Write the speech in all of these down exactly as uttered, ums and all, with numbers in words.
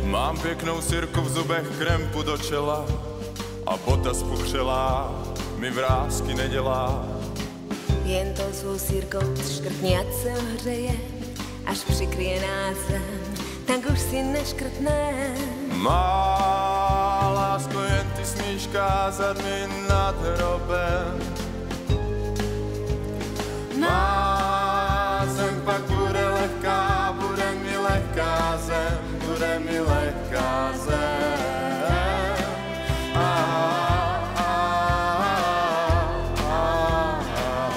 Mám pěknou sirku v zubech, krempu do čela a bota spuchřelá mi vrásky nedělá. Jen tou svou sírkou škrtně, ať se ohřeje, až přikryje nás zem, tak už si neškrtne. Má lásko, jen ty smíš kázat mi nad hrobem. Má zem pak bude lehká, bude mi lehká zem, bude mi lehká zem. A, a, a, a.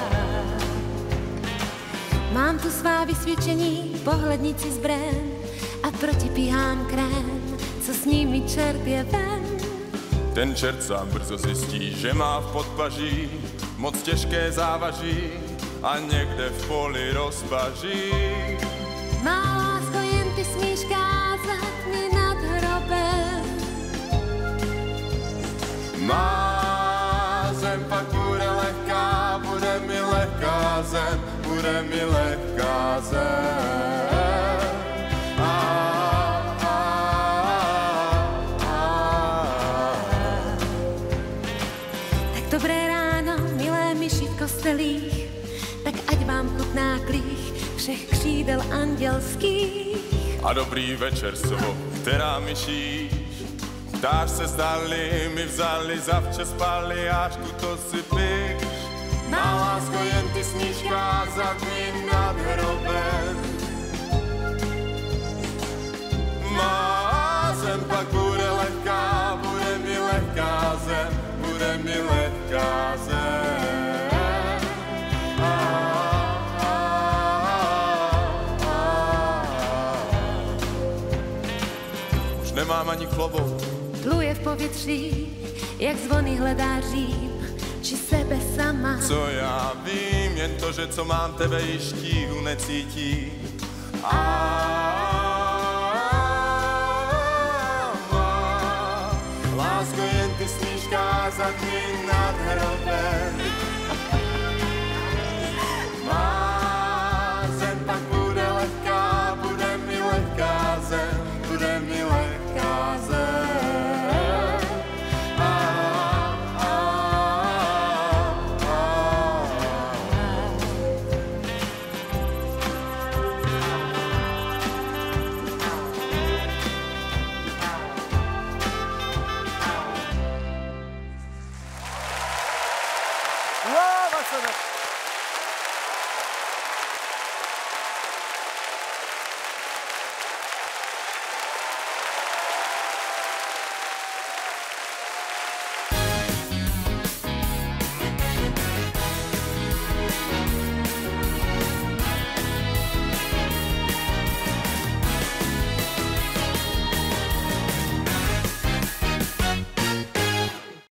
Mám tu svá vysvědčení, pohlednici z brén a protipíhám krém, co s nimi čert je ven. Ten čert sám brzo zjistí, že má v podpaží moc těžké závaží a někde v poli rozpaží. Má lásko, jen ty smíš kázat mi nad hrobem. Má zem pak bude lehká, bude mi lehká zem, bude mi lehká zem. A, a, a, a. Tak dobré ráno, milé myši v kostelích, tak ať vám chutná klích všech křídel andělských. A dobrý večer, sovo, která myšíš, dáš se zdali, mi vzali, zavče spali, Jášku, to si píš. Má lásko, jen ty smíš kázat mi nad hrobem. Má zem pak bude lehká, bude mi lehká zem, bude mi lehká zem. A, a, a, a. Už nemám ani klobouk. Pluje v povětří, jak zvony hledá Řím, či sebe sama. Co já vím, jen to, že co mám tebe již tíhu necítí. A má lásko, jen ty smíš kázat mi nad hrobem. Má zem pak bude lehká, bude mi lehká zem, bude mi lehká zem. Láva sa na...